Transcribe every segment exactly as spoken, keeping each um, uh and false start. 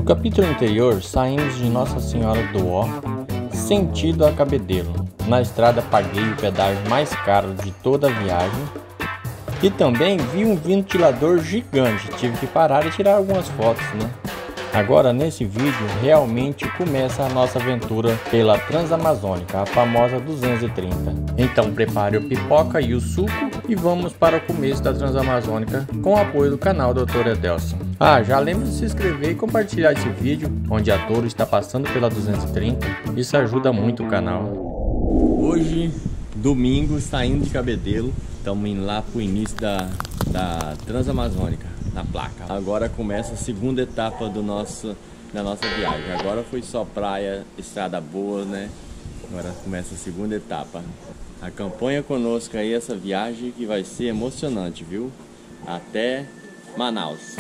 capítulo anterior, saímos de Nossa Senhora do Ó, sentido a Cabedelo. Na estrada paguei o pedágio mais caro de toda a viagem e também vi um ventilador gigante, tive que parar e tirar algumas fotos, né? Agora nesse vídeo realmente começa a nossa aventura pela Transamazônica, a famosa duzentos e trinta. Então prepare o pipoca e o suco e vamos para o começo da Transamazônica com o apoio do canal doutor Edelson. Ah, já lembre de se inscrever e compartilhar esse vídeo onde a Toro está passando pela duzentos e trinta, isso ajuda muito o canal. Hoje, domingo, saindo de Cabedelo, estamos indo lá para o início da, da Transamazônica. Na placa. Agora começa a segunda etapa do nosso, da nossa viagem. Agora foi só praia, estrada boa, né? Agora começa a segunda etapa. Acompanha conosco aí essa viagem que vai ser emocionante, viu? Até Manaus.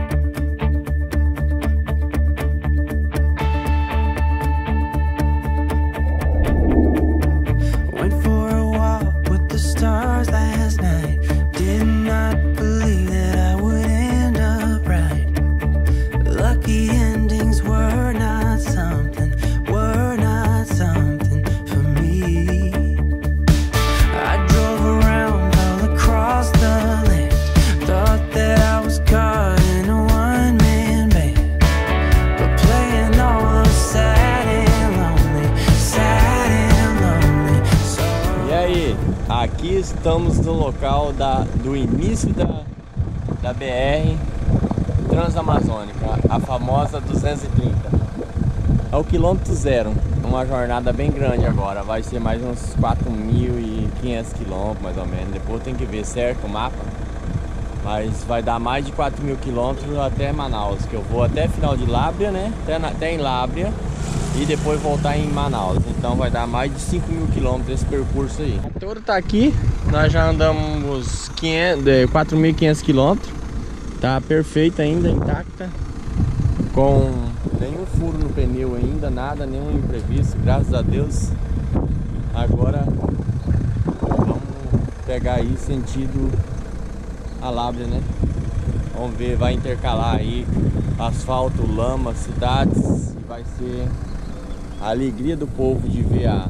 Aqui estamos no local da, do início da, da B R Transamazônica, a famosa duzentos e trinta. É o quilômetro zero, uma jornada bem grande agora, vai ser mais uns quatro mil e quinhentos quilômetros mais ou menos. Depois tem que ver certo o mapa, mas vai dar mais de quatro mil quilômetros até Manaus, que eu vou até final de Lábrea, né? Até, na, até em Lábrea. E depois voltar em Manaus, então vai dar mais de cinco mil quilômetros esse percurso aí. A Toro tá aqui, nós já andamos quatro mil e quinhentos quilômetros, tá perfeita ainda, intacta, com nenhum furo no pneu ainda, nada, nenhum imprevisto, graças a Deus. Agora vamos pegar aí sentido a Lábrea, né? Vamos ver, vai intercalar aí asfalto, lama, cidades, e vai ser a alegria do povo de ver a,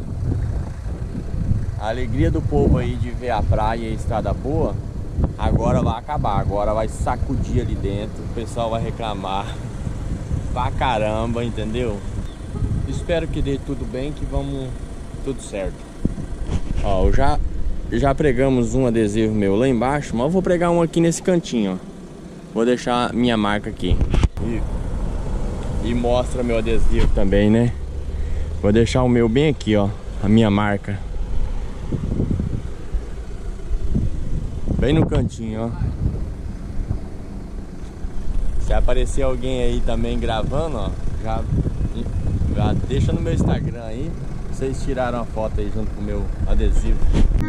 a alegria do povo aí de ver a praia e a estrada boa. Agora vai acabar, agora vai sacudir ali dentro, o pessoal vai reclamar pra caramba, entendeu? Espero que dê tudo bem, que vamos tudo certo. Ó, já já pregamos um adesivo meu lá embaixo, mas eu vou pregar um aqui nesse cantinho, ó. Vou deixar minha marca aqui e, e mostra meu adesivo também, né? Vou deixar o meu bem aqui, ó, a minha marca. Bem no cantinho, ó. Se aparecer alguém aí também gravando, ó, já, já deixa no meu Instagram aí. Vocês tiraram a foto aí junto com o meu adesivo.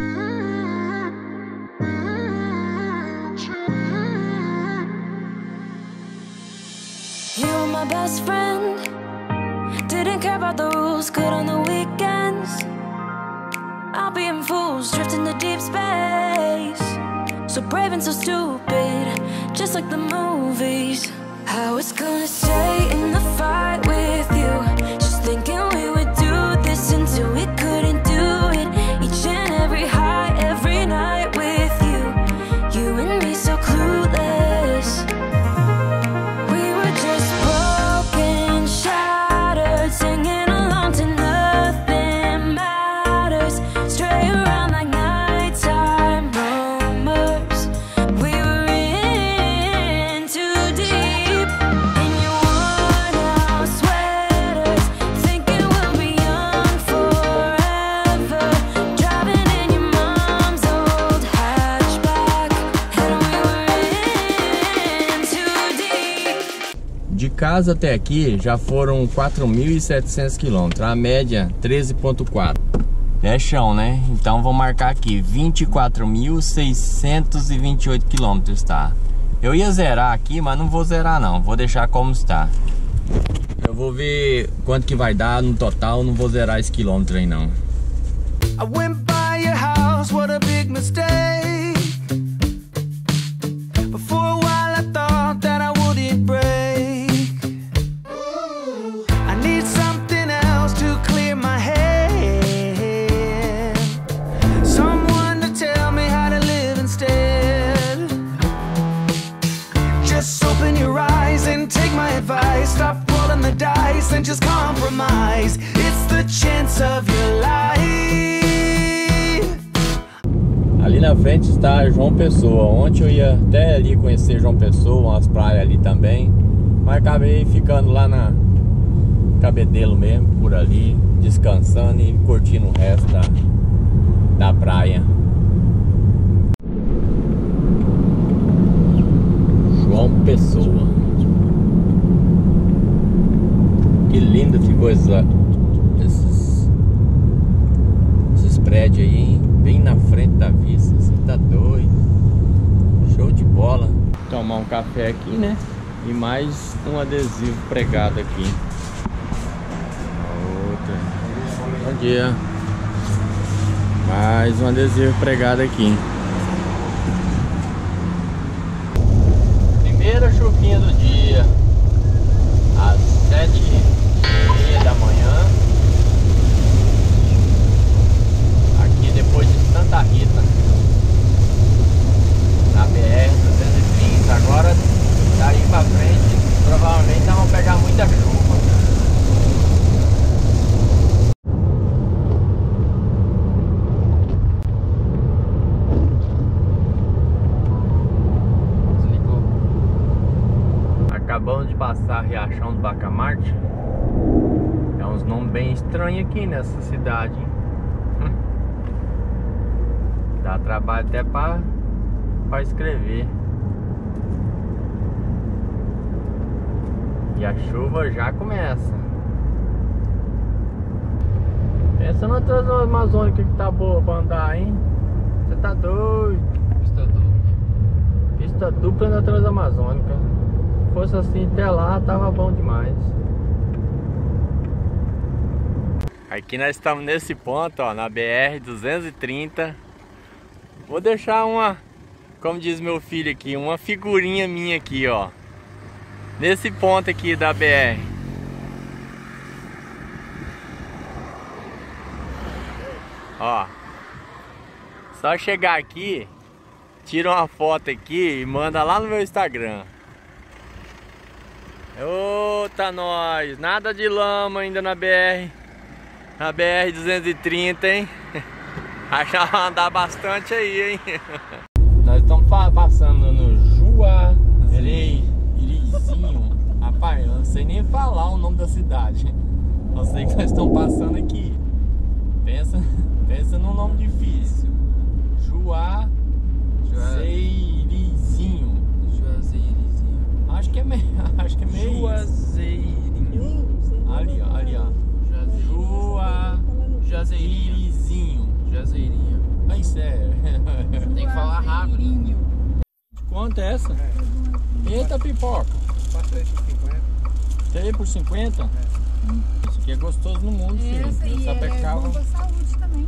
You're my best friend. Didn't care about the rules, good on the weekends. I'll be in fools, drifting to deep space. So brave and so stupid, just like the movies. I was gonna stay in the fight with you, just thinking we would do this until we couldn't do it. Each and every high, every night with you, you and me so clueless. We were just broken, shattered, singing along to nothing matters. Stray around like nighttime rumors. We were in too deep. In your worn out sweaters, thinking we'll be young forever. Driving in your mom's old hatchback, and we were in too deep. De casa até aqui já foram quatro mil e setecentos quilômetros, a média treze ponto quatro. É chão, né? Então vou marcar aqui vinte e quatro mil seiscentos e vinte e oito quilômetros, tá? Eu ia zerar aqui, mas não vou zerar não, vou deixar como está. Eu vou ver quanto que vai dar no total, não vou zerar esse quilômetro aí não. I went by your house, what a big mistake. But for a while I thought that I wouldn't break. the dice and just compromise. It's the chance of your life. Ali na frente está João Pessoa. Ontem eu ia até ali conhecer João Pessoa, umas praias ali também, mas acabei ficando lá na Cabedelo mesmo, por ali, descansando e curtindo o resto da, da praia. João Pessoa. Que lindo ficou essa, esses, esses prédios aí, hein? Bem na frente da vista. Você tá doido. Show de bola. Tomar um café aqui, né? E mais um adesivo pregado aqui. Outra. Bom dia. Mais um adesivo pregado aqui. Primeira chuvinha do dia. Às sete e meia da manhã. Aqui depois de Santa Rita, na B R duzentos e trinta. Agora daí pra frente provavelmente nós vamos pegar muita chuva. Desligou. Acabamos de passar Riachão do Bacamarte. É uns nomes bem estranhos aqui nessa cidade, hein? Dá trabalho até para para escrever. E a chuva já começa. Pensa na Transamazônica que tá boa pra andar, hein? Você tá doido? Pista dupla. Pista dupla na Transamazônica. Se fosse assim até lá, tava bom demais. Aqui nós estamos nesse ponto, ó, na B R duzentos e trinta. Vou deixar uma, como diz meu filho aqui, uma figurinha minha aqui, ó, nesse ponto aqui da B R. Ó, só chegar aqui, tira uma foto aqui e manda lá no meu Instagram. Ô, tá nós, nada de lama ainda na B R, na B R duzentos e trinta, hein? Acho que vai andar bastante aí, hein? Nós estamos passando no Juazeirinho. Rapaz, eu não sei nem falar o nome da cidade. Eu sei que nós estamos passando aqui. Pensa, pensa num nome difícil. Juazeirinho. Juazeirinho. Acho que é meio. Acho que é meio. Juazeirinho. Ali, ó, ali, ó. Juazeirinho. Jazeirinho. Ai, sério. Tem que falar rápido. Quanto é essa? É. Eita, pipoca. três por cinquenta. três por cinquenta? É. Isso aqui é gostoso no mundo, filho. Essa aí é bom pra saúde também.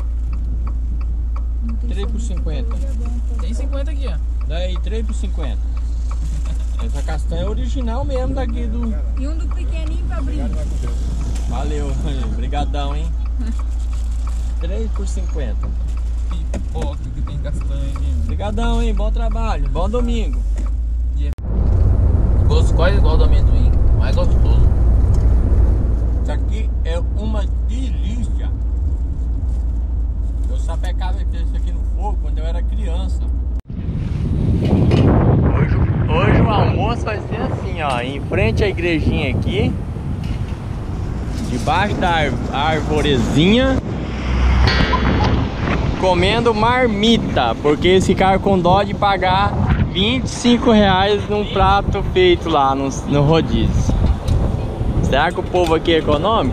três por cinquenta. Tem cinquenta aqui, ó. Daí, três por cinquenta. Essa castanha é original mesmo daqui do... E um do pequenininho pra abrir. Valeu. Obrigadão, hein? três por cinquenta. Pipoca que tem castanha. Obrigadão, hein? Bom trabalho. Bom domingo. Yeah. Gosto quase igual do amendoim. Mais gostoso. Isso aqui é uma delícia. Eu sapecava isso aqui no fogo quando eu era criança. Hoje, hoje o almoço vai ser assim, ó. Em frente à igrejinha aqui. Debaixo da arvorezinha. Comendo marmita, porque eles ficaram com dó de pagar vinte e cinco reais num prato feito lá no, no rodízio. Será que o povo aqui é econômico?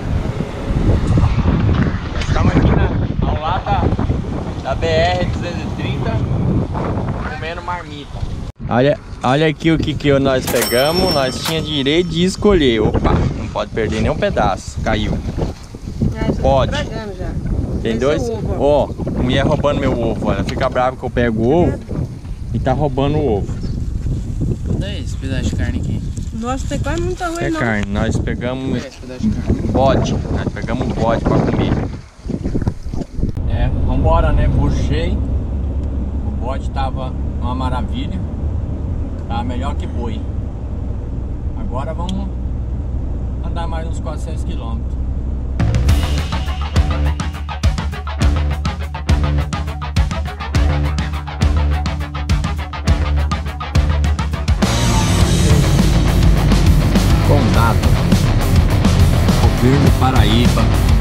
Nós estamos aqui na, ao lado da, da B R duzentos e trinta comendo marmita. Olha, olha aqui o que, que nós pegamos. Nós tínhamos direito de escolher. Opa, não pode perder nem um pedaço. Caiu. Pode. Tem dois? Ó, oh, mulher roubando meu ovo. Ela fica brava que eu pego o ovo e tá roubando o ovo. Cadê esse pedaço de carne aqui? Nossa, tem quase muita arroz, é não. Carne. Nós pegamos bode. Nós pegamos bode pra comer. É, vambora, né? Puxei. O bode tava uma maravilha. Tava melhor que boi. Agora vamos andar mais uns quatrocentos quilômetros. Condado, governo Paraíba.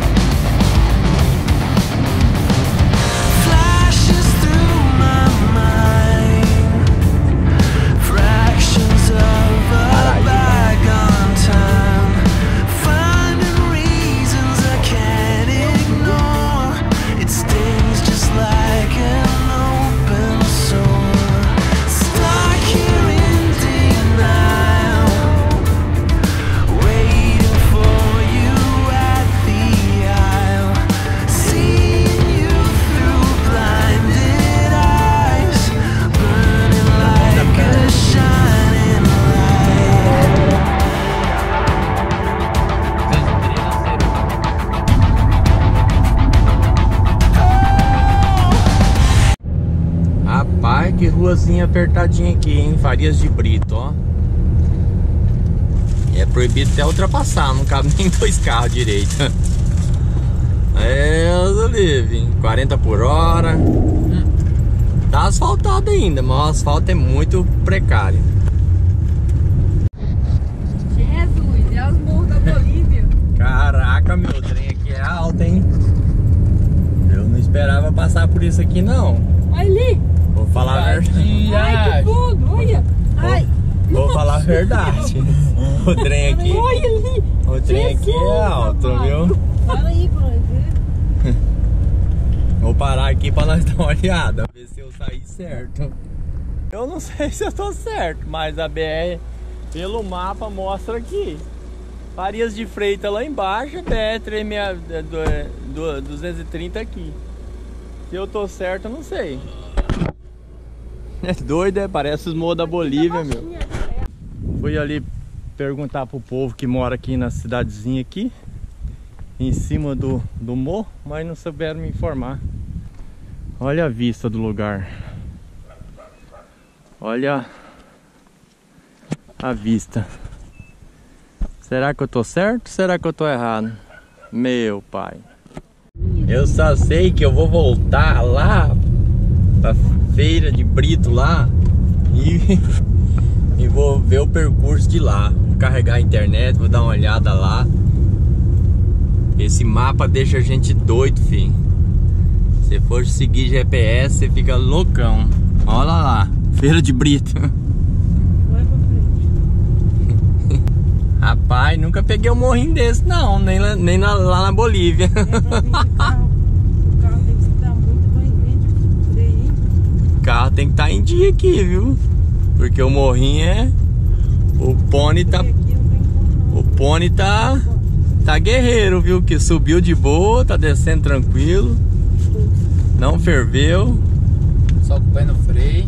Que ruazinha apertadinha aqui, hein? Farias de Brito, ó. E é proibido até ultrapassar, não cabe nem dois carros direito. É, Olive, quarenta por hora. Tá asfaltado ainda, mas o asfalto é muito precário. Jesus, é os morros da Bolívia. Caraca, meu trem aqui é alto, hein? Eu não esperava passar por isso aqui, não. Olha ali. Vou falar a verdade. Ai, que fundo, olha. Ai. Vou falar a verdade. O trem aqui. Olha ali. O trem aqui é alto, viu? Fala aí pra nós ver. Vou parar aqui pra nós dar uma olhada, ver se eu saí certo. Eu não sei se eu tô certo, mas a B R, pelo mapa, mostra aqui. Farias de Freitas lá embaixo, B R duzentos e trinta aqui. Se eu tô certo, eu não sei. É doido, é? Parece os morros da Bolívia, meu. Fui ali perguntar pro povo que mora aqui na cidadezinha aqui, em cima do, do morro, mas não souberam me informar. Olha a vista do lugar. Olha a vista. Será que eu tô certo ou será que eu tô errado? Meu pai. Eu só sei que eu vou voltar lá pra Feira de Brito lá e, e vou ver o percurso de lá. Vou carregar a internet, vou dar uma olhada lá. Esse mapa deixa a gente doido, filho. Se for seguir G P S, você fica loucão. Olha lá, Feira de Brito. Vai pra frente. Rapaz, nunca peguei um morrinho desse não, nem, lá, nem na, lá na Bolívia. O carro tem que estar em dia aqui, viu? Porque o morrinho é... O pônei tá... O pônei tá... Tá guerreiro, viu? Que subiu de boa, tá descendo tranquilo. Não ferveu. Só com o pé no freio.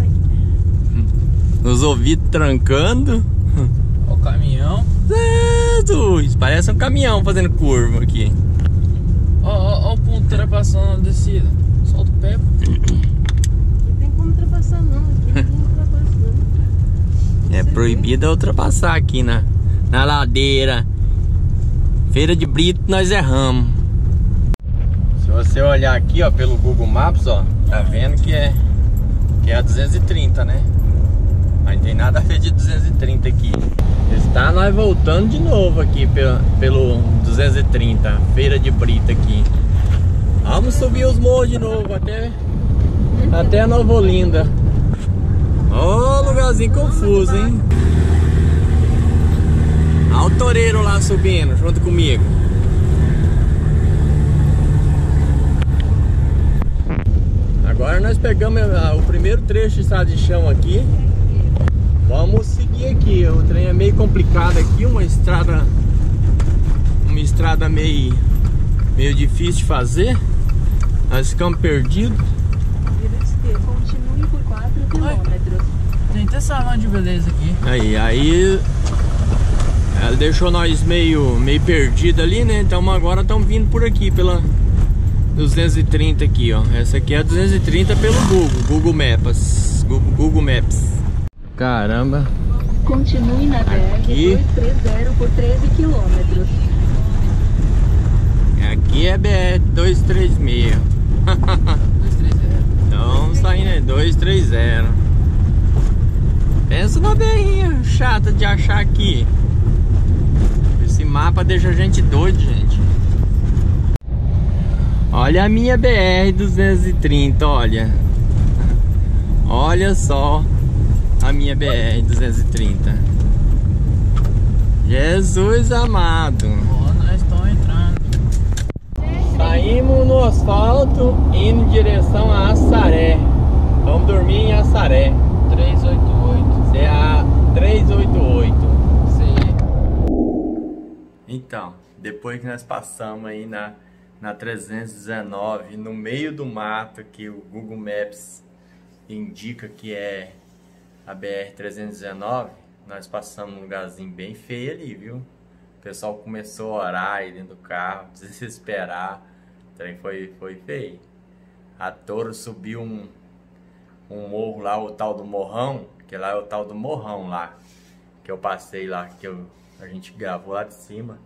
Os ouvidos trancando. Ó o caminhão. Jesus! Parece um caminhão fazendo curva aqui. Ó, ó, ó o ponto ultrapassando na descida. Solta o pé. Ultrapassar não, aqui não ultrapassa não. É proibido ultrapassar aqui na, na ladeira. Feira de Brito nós erramos. Se você olhar aqui, ó, pelo Google Maps, ó, tá vendo que é que é a duzentos e trinta, né? Mas não tem nada a ver de duzentos e trinta aqui. Está nós voltando de novo aqui pelo, pelo duzentos e trinta, Feira de Brito aqui. Vamos subir os morros de novo até Até a Nova Olinda. Ó, oh, lugarzinho confuso, hein? Olha o toureiro lá subindo junto comigo. Agora nós pegamos o primeiro trecho de estrada de chão aqui. Vamos seguir aqui. O trem é meio complicado aqui, uma estrada Uma estrada meio Meio difícil de fazer. Nós ficamos perdidos. Continue por quatro quilômetros. Tem até salão de beleza aqui. Aí, aí ela deixou nós meio, meio perdido ali, né? Então agora estamos vindo por aqui pela duzentos e trinta aqui, ó. Essa aqui é a duzentos e trinta pelo Google, Google Maps, Google, Google Maps. Caramba, Continue na B R Aqui. duzentos e trinta por treze quilômetros. Aqui é B R duzentos e trinta e seis. dois três zero. Então saindo é duzentos e trinta. Pensa na B R chata de achar aqui. Esse mapa deixa a gente doido, gente. Olha a minha B R duzentos e trinta, olha. Olha só a minha B R duzentos e trinta. Jesus amado. Ó, nós estamos entrando. Saímos no asfalto indo em direção a Assaré. Vamos dormir em Assaré. trezentos e oitenta e oito. C A trezentos e oitenta e oito. Sim. Então, depois que nós passamos aí na, na trezentos e dezenove, no meio do mato, que o Google Maps indica que é a B R trezentos e dezenove, nós passamos num lugarzinho bem feio ali, viu? O pessoal começou a orar aí dentro do carro, desesperar. O trem foi, foi feio. A Toro subiu um, um morro lá, o tal do Morrão, que lá é o tal do Morrão lá, que eu passei lá, que eu, a gente gravou lá de cima.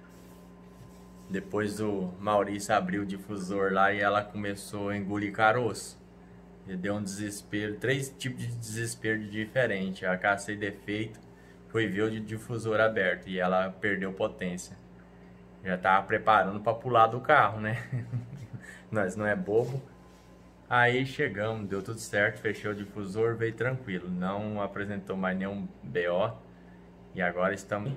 Depois o Maurício abriu o difusor lá e ela começou a engolir caroço. E deu um desespero, três tipos de desespero diferente. A cacei defeito, foi ver o difusor aberto e ela perdeu potência. Já tava preparando para pular do carro, né? Nós não é bobo. Aí chegamos, deu tudo certo, fechou o difusor, veio tranquilo. Não apresentou mais nenhum B O. E agora estamos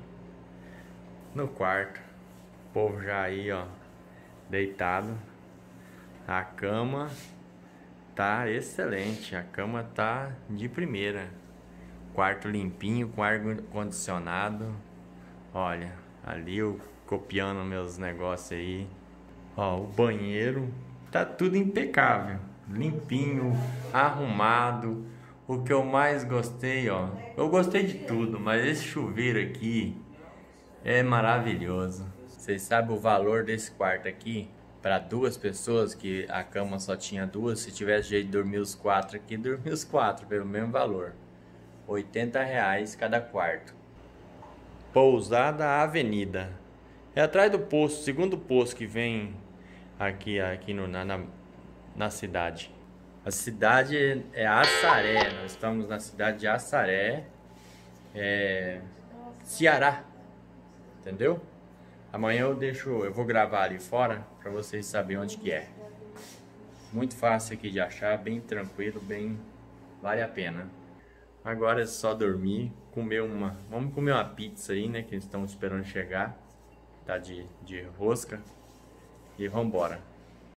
no quarto. O povo já aí, ó, deitado. A cama tá excelente, a cama tá de primeira. Quarto limpinho, com ar condicionado. Olha, ali eu copiando meus negócios aí. Ó, o banheiro tá tudo impecável, limpinho, arrumado. O que eu mais gostei, ó, eu gostei de tudo, mas esse chuveiro aqui é maravilhoso. Vocês sabem o valor desse quarto aqui? Para duas pessoas, que a cama só tinha duas, se tivesse jeito de dormir os quatro aqui, dormir os quatro pelo mesmo valor. oitenta reais cada quarto. Pousada Avenida. É atrás do posto, segundo posto que vem aqui, aqui no, na, na, na cidade. A cidade é Assaré, nós estamos na cidade de Assaré, é, Ceará, entendeu? Amanhã eu deixo, eu vou gravar ali fora para vocês saberem onde que é. Muito fácil aqui de achar, bem tranquilo, bem, vale a pena. Agora é só dormir, comer uma, vamos comer uma pizza aí, né, que eles estão esperando chegar, tá de, de rosca, e vambora.